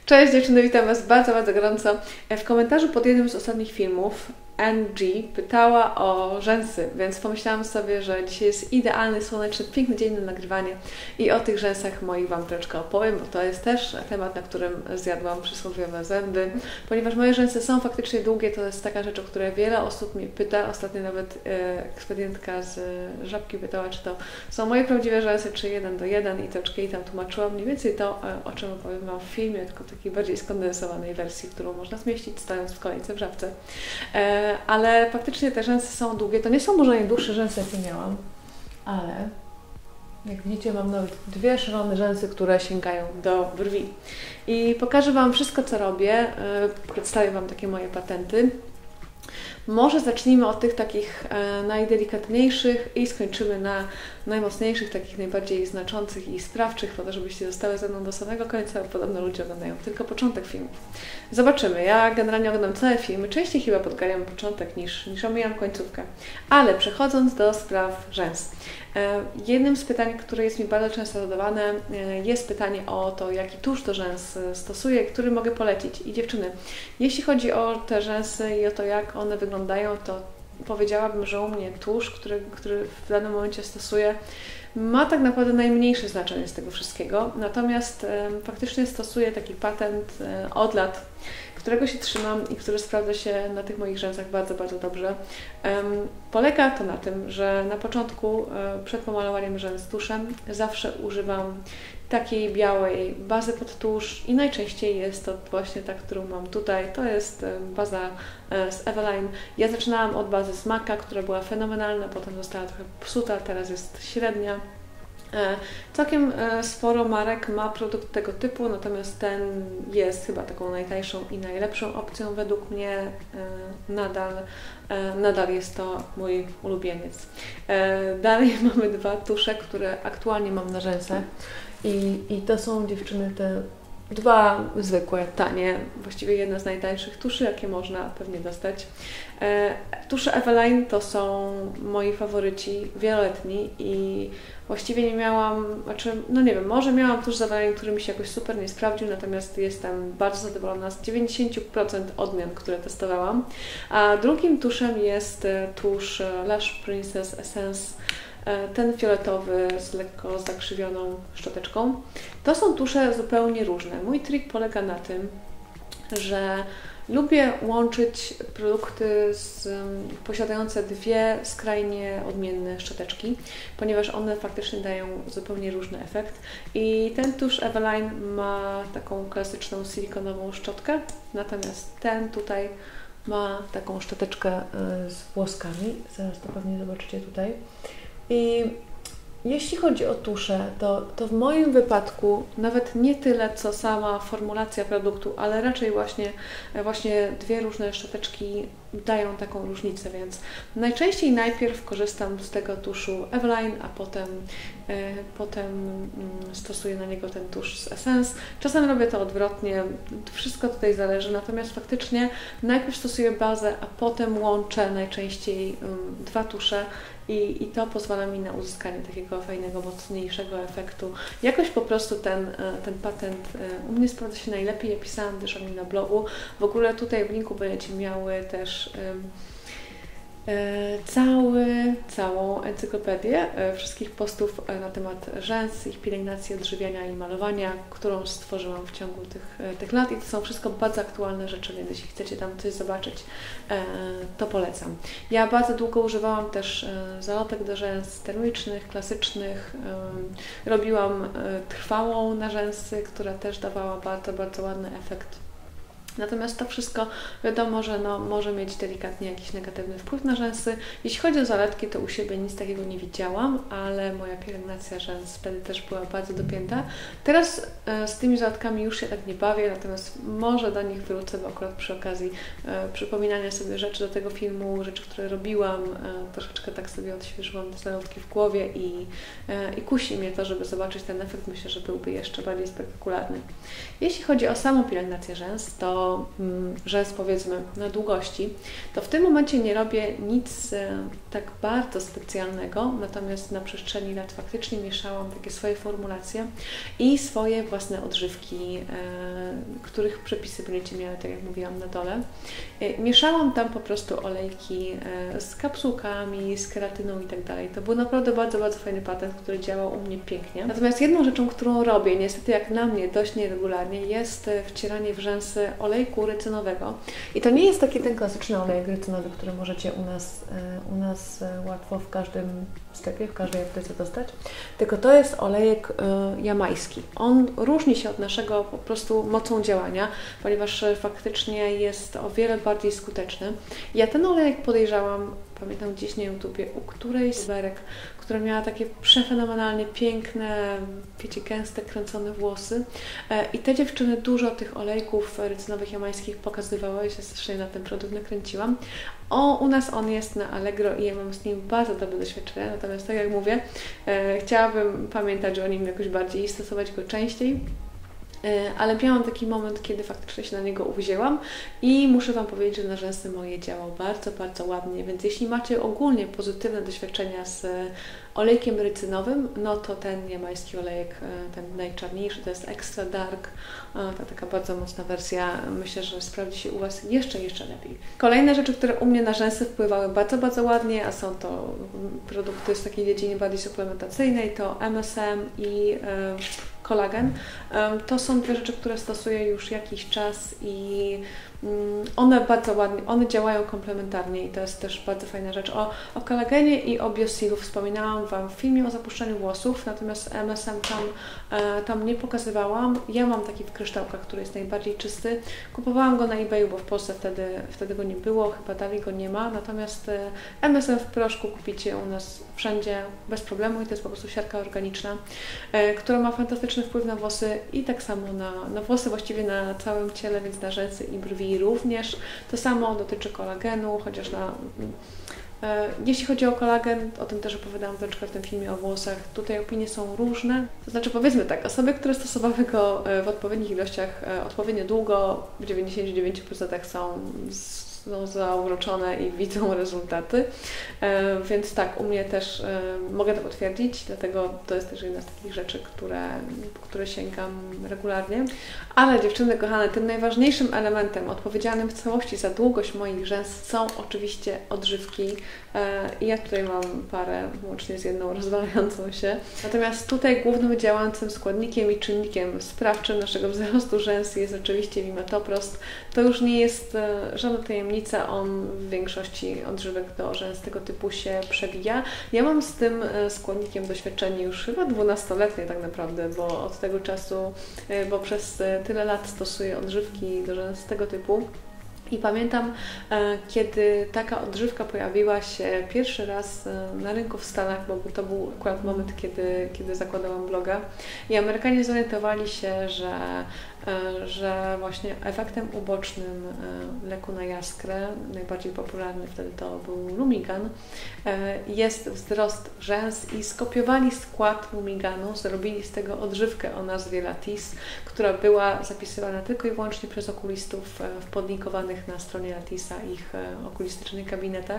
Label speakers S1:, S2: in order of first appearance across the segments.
S1: Cześć dziewczyny, witam Was bardzo, bardzo gorąco. W komentarzu pod jednym z ostatnich filmów NG pytała o rzęsy, więc pomyślałam sobie, że dzisiaj jest idealny, słoneczny, piękny dzień na nagrywanie i o tych rzęsach moich Wam troszeczkę opowiem, bo to jest też temat, na którym zjadłam przysłowiowe zęby, ponieważ moje rzęsy są faktycznie długie, to jest taka rzecz, o której wiele osób mnie pyta. Ostatnio nawet ekspedientka z Żabki pytała, czy to są moje prawdziwe rzęsy, czy 1:1 i troszeczkę jej tam tłumaczyłam mniej więcej to, o czym opowiem Wam w filmie, tylko w takiej bardziej skondensowanej wersji, którą można zmieścić stojąc w kolejce w Żabce. Ale faktycznie te rzęsy są długie. To nie są może najdłuższe rzęsy, jakie miałam, ale jak widzicie, mam nawet dwie szalone rzęsy, które sięgają do brwi. I pokażę Wam wszystko, co robię. Przedstawię Wam takie moje patenty. Może zacznijmy od tych takich najdelikatniejszych i skończymy na najmocniejszych, takich najbardziej znaczących i sprawczych, po to, żebyście zostały ze mną do samego końca, bo podobno ludzie oglądają tylko początek filmu. Zobaczymy. Ja generalnie oglądam całe filmy, częściej chyba podganiam początek niż omijam końcówkę. Ale przechodząc do spraw rzęs. Jednym z pytań, które jest mi bardzo często zadawane, jest pytanie o to, jaki tusz do rzęs stosuję, który mogę polecić. I dziewczyny, jeśli chodzi o te rzęsy i o to, jak one wyglądają, to powiedziałabym, że u mnie tusz, który w danym momencie stosuję, ma tak naprawdę najmniejsze znaczenie z tego wszystkiego. Natomiast faktycznie stosuję taki patent od lat, którego się trzymam i który sprawdza się na tych moich rzęsach bardzo, bardzo dobrze. Polega to na tym, że na początku, przed pomalowaniem rzęs tuszem, zawsze używam takiej białej bazy pod tusz i najczęściej jest to właśnie ta, którą mam tutaj. To jest baza z Eveline. Ja zaczynałam od bazy z MAC'a, która była fenomenalna, potem została trochę psuta, teraz jest średnia. Całkiem sporo marek ma produkt tego typu, natomiast ten jest chyba taką najtańszą i najlepszą opcją według mnie. Nadal jest to mój ulubieniec. Dalej mamy dwa tusze, które aktualnie mam na rzęsach i to są, dziewczyny, te dwa zwykłe, tanie, właściwie jedna z najtańszych tuszy, jakie można pewnie dostać. Tusze Eveline to są moi faworyci wieloletni i właściwie nie miałam, no nie wiem, może miałam tusz z Eveline, który mi się jakoś super nie sprawdził, natomiast jestem bardzo zadowolona z 90% odmian, które testowałam. A drugim tuszem jest tusz Lush Princess Essence, ten fioletowy z lekko zakrzywioną szczoteczką. To są tusze zupełnie różne. Mój trik polega na tym, że lubię łączyć produkty posiadające dwie skrajnie odmienne szczoteczki, ponieważ one faktycznie dają zupełnie różny efekt. I ten tusz Eveline ma taką klasyczną silikonową szczotkę, natomiast ten tutaj ma taką szczoteczkę z włoskami. Zaraz to pewnie zobaczycie tutaj. I jeśli chodzi o tusze, to w moim wypadku nawet nie tyle, co sama formulacja produktu, ale raczej właśnie dwie różne szczoteczki dają taką różnicę, więc najczęściej najpierw korzystam z tego tuszu Eveline, a potem stosuję na niego ten tusz z Essence. Czasem robię to odwrotnie, wszystko tutaj zależy, natomiast faktycznie najpierw stosuję bazę, a potem łączę najczęściej dwa tusze i to pozwala mi na uzyskanie takiego fajnego, mocniejszego efektu. Jakoś po prostu ten patent u mnie sprawdza się najlepiej. Ja pisałam też o nim na blogu. W ogóle tutaj w linku będziecie miały też całą encyklopedię wszystkich postów na temat rzęs, ich pielęgnacji, odżywiania i malowania, którą stworzyłam w ciągu tych lat i to są wszystko bardzo aktualne rzeczy, więc jeśli chcecie tam coś zobaczyć, to polecam. Ja bardzo długo używałam też zalotek do rzęs termicznych, klasycznych. Robiłam trwałą na rzęsy, która też dawała bardzo, bardzo ładny efekt. Natomiast to wszystko wiadomo, że może mieć delikatnie jakiś negatywny wpływ na rzęsy. Jeśli chodzi o zaletki, to u siebie nic takiego nie widziałam, ale moja pielęgnacja rzęs wtedy też była bardzo dopięta. Teraz z tymi zaletkami już się tak nie bawię, natomiast może do nich wrócę, bo akurat przy okazji przypominania sobie rzeczy do tego filmu, rzeczy, które robiłam, troszeczkę tak sobie odświeżyłam te zalotki w głowie i kusi mnie to, żeby zobaczyć ten efekt. Myślę, że byłby jeszcze bardziej spektakularny. Jeśli chodzi o samą pielęgnację rzęs, to do rzęs, powiedzmy, na długości, to w tym momencie nie robię nic tak bardzo specjalnego, natomiast na przestrzeni lat faktycznie mieszałam takie swoje formulacje i swoje własne odżywki, których przepisy będziecie miały, tak jak mówiłam, na dole. Mieszałam tam po prostu olejki z kapsułkami, z keratyną i tak dalej. To był naprawdę bardzo, bardzo fajny patent, który działał u mnie pięknie. Natomiast jedną rzeczą, którą robię, niestety jak na mnie dość nieregularnie, jest wcieranie w rzęsy olejku rycynowego. I to nie jest taki ten klasyczny olejek rycynowy, który możecie u nas łatwo w każdym sklepie, w każdej aptece dostać, tylko to jest olejek jamajski. On różni się od naszego po prostu mocą działania, ponieważ faktycznie jest o wiele bardziej skuteczny. Ja ten olejek podejrzałam, pamiętam gdzieś na YouTubie, u którejś z berek, która miała takie przefenomenalnie piękne, wiecie, gęste, kręcone włosy. I te dziewczyny dużo tych olejków rycynowych jamańskich pokazywały, ja się strasznie na ten produkt nakręciłam. U nas on jest na Allegro i ja mam z nim bardzo dobre doświadczenie, natomiast tak jak mówię, chciałabym pamiętać o nim jakoś bardziej i stosować go częściej. Ale miałam taki moment, kiedy faktycznie się na niego uwzięłam i muszę Wam powiedzieć, że na rzęsy moje działał bardzo, bardzo ładnie, więc jeśli macie ogólnie pozytywne doświadczenia z olejkiem rycynowym, no to ten jamański olejek, ten najczarniejszy, to jest Extra Dark, ta taka bardzo mocna wersja, myślę, że sprawdzi się u Was jeszcze lepiej. Kolejne rzeczy, które u mnie na rzęsy wpływały bardzo, bardzo ładnie, a są to produkty z takiej dziedziny bardziej suplementacyjnej, to MSM i kolagen. To są dwie rzeczy, które stosuję już jakiś czas i one bardzo ładnie, one działają komplementarnie i to jest też bardzo fajna rzecz. O kolagenie i o Biosealu wspominałam Wam w filmie o zapuszczaniu włosów, natomiast MSM tam nie pokazywałam. Ja mam taki w kryształkach, który jest najbardziej czysty. Kupowałam go na eBayu, bo w Polsce wtedy go nie było, chyba dalej go nie ma, natomiast MSM w proszku kupicie u nas wszędzie bez problemu i to jest po prostu siarka organiczna, która ma fantastyczny wpływ na włosy i tak samo na włosy, właściwie na całym ciele, więc na rzęsy i brwi również. To samo dotyczy kolagenu, chociaż jeśli chodzi o kolagen, o tym też opowiadałam troszeczkę w tym filmie o włosach, tutaj opinie są różne. To znaczy, powiedzmy tak, osoby, które stosowały go w odpowiednich ilościach, odpowiednio długo, w 99% są zauroczone i widzą rezultaty, więc tak, u mnie też mogę to potwierdzić, dlatego to jest też jedna z takich rzeczy, które sięgam regularnie. Ale dziewczyny kochane, tym najważniejszym elementem odpowiedzialnym w całości za długość moich rzęs są oczywiście odżywki i ja tutaj mam parę, łącznie z jedną rozwalającą się. Natomiast tutaj głównym działającym składnikiem i czynnikiem sprawczym naszego wzrostu rzęs jest oczywiście Vimetoprost. To już nie jest żadna tajemnica, on w większości odżywek do rzęs tego typu się przewija. Ja mam z tym składnikiem doświadczenie już chyba 12-letnie tak naprawdę, bo od tego czasu, bo przez tyle lat stosuję odżywki do rzęs tego typu. I pamiętam, kiedy taka odżywka pojawiła się pierwszy raz na rynku w Stanach, bo to był akurat moment, kiedy zakładałam bloga i Amerykanie zorientowali się, że właśnie efektem ubocznym leku na jaskrę, najbardziej popularny wtedy to był Lumigan, jest wzrost rzęs i skopiowali skład Lumiganu, zrobili z tego odżywkę o nazwie Latisse, która była zapisywana tylko i wyłącznie przez okulistów w podlinkowanych na stronie Latissa ich okulistycznych gabinetach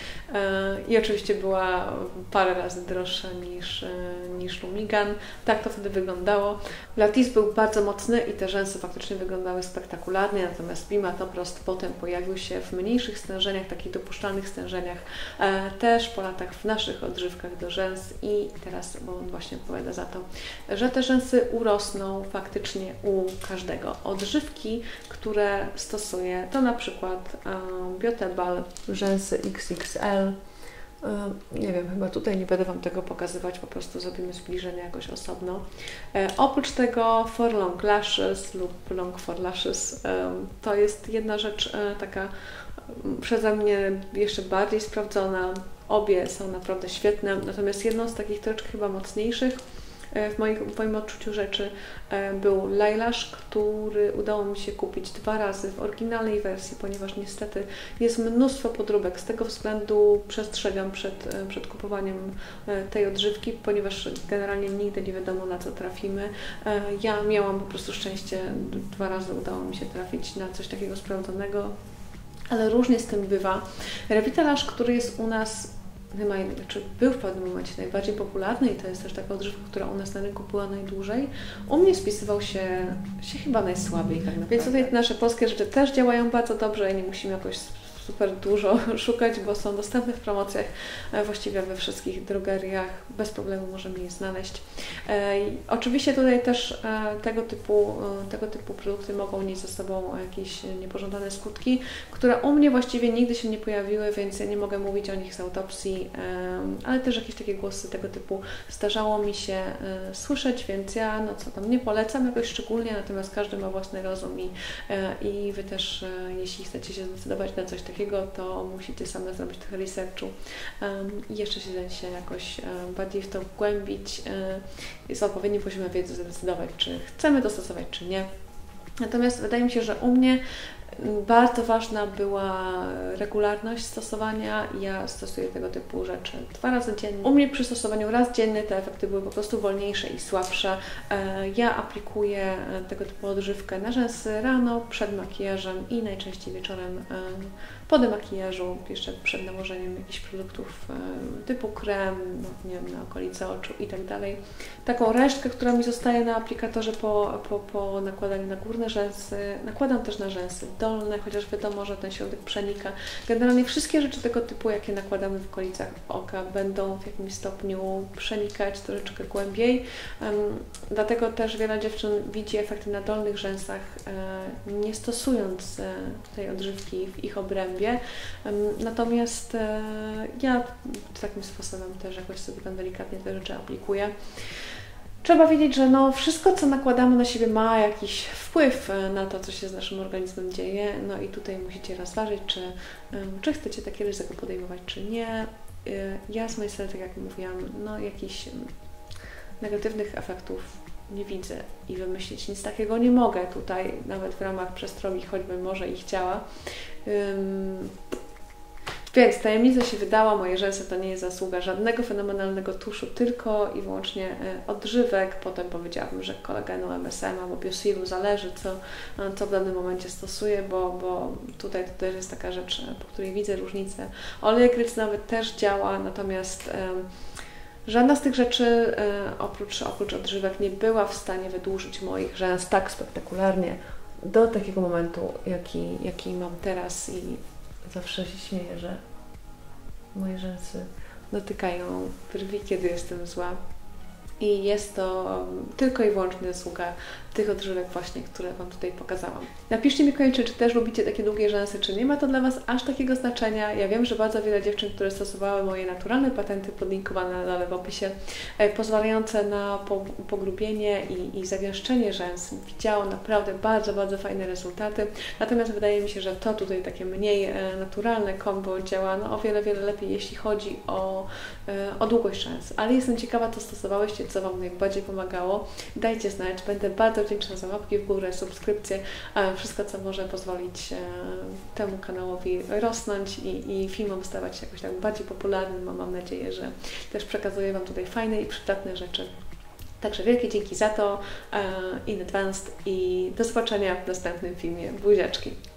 S1: i oczywiście była parę razy droższa niż Lumigan. Tak to wtedy wyglądało. Latisse był bardzo mocny i te rzęsy faktycznie wyglądały spektakularnie, natomiast Vimetoprost potem pojawił się w mniejszych stężeniach, takich dopuszczalnych stężeniach, też po latach w naszych odżywkach do rzęs i teraz, bo on właśnie odpowiada za to, że te rzęsy urosną faktycznie u każdego. Odżywki, które stosuję, to na przykład Biotebal, rzęsy XXL. Nie wiem, chyba tutaj nie będę Wam tego pokazywać, po prostu zrobimy zbliżenie jakoś osobno. Oprócz tego For Long Lashes lub Long For Lashes, to jest jedna rzecz taka przeze mnie jeszcze bardziej sprawdzona. Obie są naprawdę świetne, natomiast jedną z takich troszeczkę chyba mocniejszych w moim odczuciu rzeczy był Lailash, który udało mi się kupić 2 razy w oryginalnej wersji, ponieważ niestety jest mnóstwo podróbek. Z tego względu przestrzegam przed kupowaniem tej odżywki, ponieważ generalnie nigdy nie wiadomo, na co trafimy. Ja miałam po prostu szczęście, 2 razy udało mi się trafić na coś takiego sprawdzonego, ale różnie z tym bywa. Revitalash, który jest u nas był w pewnym momencie najbardziej popularny i to jest też taka odżywka, która u nas na rynku była najdłużej, u mnie spisywał się chyba najsłabiej tak naprawdę. Więc tutaj nasze polskie rzeczy też działają bardzo dobrze i nie musimy jakoś super dużo szukać, bo są dostępne w promocjach właściwie we wszystkich drogeriach. Bez problemu możemy je znaleźć. Oczywiście tutaj też tego typu produkty mogą nieść ze sobą jakieś niepożądane skutki, które u mnie właściwie nigdy się nie pojawiły, więc ja nie mogę mówić o nich z autopsji, ale też jakieś takie głosy tego typu zdarzało mi się słyszeć, więc ja nie polecam jakoś szczególnie, natomiast każdy ma własny rozum i Wy też, jeśli chcecie się zdecydować na coś takiego, to musicie same zrobić trochę researchu i jeszcze się jakoś bardziej w to wgłębić i z odpowiednim poziomem wiedzy zdecydować, czy chcemy to stosować, czy nie. Natomiast wydaje mi się, że u mnie bardzo ważna była regularność stosowania. Ja stosuję tego typu rzeczy 2 razy dziennie. U mnie przy stosowaniu raz dziennie te efekty były po prostu wolniejsze i słabsze. Ja aplikuję tego typu odżywkę na rzęsy rano, przed makijażem i najczęściej wieczorem po demakijażu, jeszcze przed nałożeniem jakichś produktów typu krem, nie wiem, na okolice oczu i tak dalej. Taką resztkę, która mi zostaje na aplikatorze po nakładaniu na górne rzęsy, nakładam też na rzęsy dolne, chociaż wiadomo, że ten środek przenika. Generalnie wszystkie rzeczy tego typu, jakie nakładamy w okolicach oka, będą w jakimś stopniu przenikać troszeczkę głębiej. Dlatego też wiele dziewczyn widzi efekty na dolnych rzęsach, nie stosując tej odżywki w ich obrębie. Natomiast ja takim sposobem też jakoś sobie tam delikatnie te rzeczy aplikuję. Trzeba wiedzieć, że wszystko, co nakładamy na siebie, ma jakiś wpływ na to, co się z naszym organizmem dzieje. I tutaj musicie rozważyć, czy chcecie takie ryzyko podejmować, czy nie. Ja z mojej strony, tak jak mówiłam, jakichś negatywnych efektów nie widzę i wymyślić nic takiego nie mogę tutaj, nawet w ramach przestrogi, choćbym może i chciała. Więc tajemnica się wydała, moje rzęsy to nie jest zasługa żadnego fenomenalnego tuszu, tylko i wyłącznie odżywek. Potem powiedziałabym, że kolagenu, MSM albo Biosealu, zależy co w danym momencie stosuję, bo tutaj to też jest taka rzecz, po której widzę różnicę. Olej eglycynowy też działa, natomiast żadna z tych rzeczy oprócz odżywek nie była w stanie wydłużyć moich rzęs tak spektakularnie do takiego momentu, jaki mam teraz i zawsze się śmieję, że moje rzęsy dotykają brwi, kiedy jestem zła. I jest to tylko i wyłącznie zasługa tych odżywek właśnie, które Wam tutaj pokazałam. Napiszcie mi koniecznie, czy też lubicie takie długie rzęsy, czy nie ma to dla Was aż takiego znaczenia. Ja wiem, że bardzo wiele dziewczyn, które stosowały moje naturalne patenty podlinkowane na dole w opisie, pozwalające na pogrubienie i zagęszczenie rzęs, widziało naprawdę bardzo, bardzo fajne rezultaty. Natomiast wydaje mi się, że to tutaj takie mniej naturalne kombo działa o wiele, wiele lepiej, jeśli chodzi o długość rzęs. Ale jestem ciekawa, co stosowałyście, co Wam najbardziej pomagało. Dajcie znać, będę bardzo wdzięczna za łapki w górę, subskrypcje, wszystko, co może pozwolić temu kanałowi rosnąć i filmom stawać się jakoś tak bardziej popularnym, mam nadzieję, że też przekazuję Wam tutaj fajne i przydatne rzeczy. Także wielkie dzięki za to in advance i do zobaczenia w następnym filmie. Buziaczki!